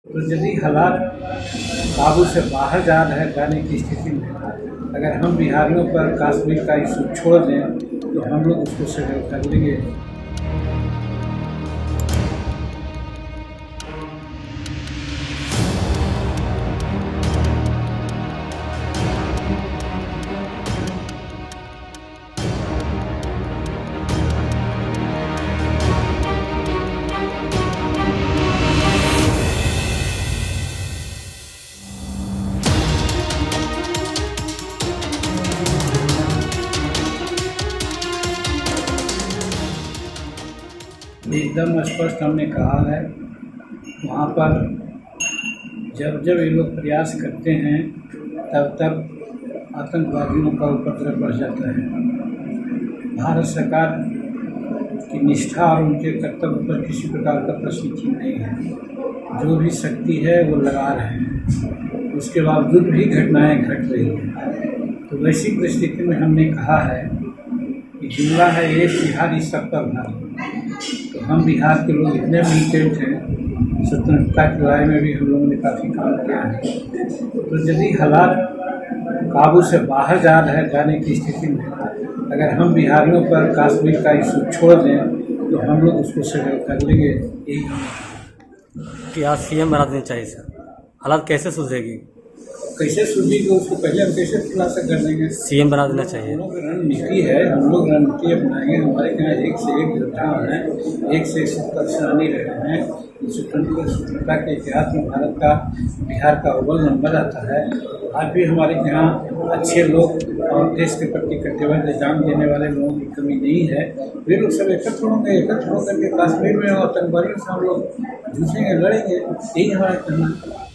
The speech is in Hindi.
तो यदि हालात काबू से बाहर जाने की स्थिति में अगर हम बिहारियों पर कश्मीर का इशू छोड़ दें तो हम लोग उसको सेटल कर लेंगे। एकदम स्पष्ट हमने कहा है, वहाँ पर जब जब ये लोग प्रयास करते हैं तब तब आतंकवादियों का उपद्रव बढ़ जाता है। भारत सरकार की निष्ठा और उनके कर्तव्य पर किसी प्रकार का प्रश्न चिन्ह नहीं है। जो भी शक्ति है वो लगा रहे हैं, उसके बावजूद भी घटनाएं घट रही हैं। तो वैसी परिस्थिति में हमने कहा है कि जुमला है एक बिहार इस सब पर भर। तो हम बिहार के लोग इतने मिलिटेंट हैं, स्वतंत्रता की लड़ाई में भी हम लोगों ने काफ़ी काम किया है। तो यदि हालात काबू से बाहर जाने की स्थिति में अगर हम बिहारियों पर कश्मीर का इशू छोड़ दें तो हम लोग उसको सेटल कर लेंगे। यही कि आज सीएम बना देना चाहिए सर, हालात कैसे सुधरेगी? कैसे सुधरेगी उसको पहले हम कैसे खुलासा कर देंगे। सीएम बना देना चाहिए। हम लोग रणनीति है, हम लोग रणनीति अपनाएंगे। हमारे यहाँ एक से एक योद्धा हैं, एक से एक सेनानी रहे हैं। स्वतंत्रता के इतिहास में भारत का बिहार का अव्वल नंबर आता है। आज भी हमारे यहाँ अच्छे लोग और देश के प्रति कर्तव्य जान देने वाले लोगों की कमी नहीं है। वे लोग सब एकत्र होकर के कश्मीर में आतंकवादियों से हम लोग जूझेंगे, लड़ेंगे। यही हमारा कहना है।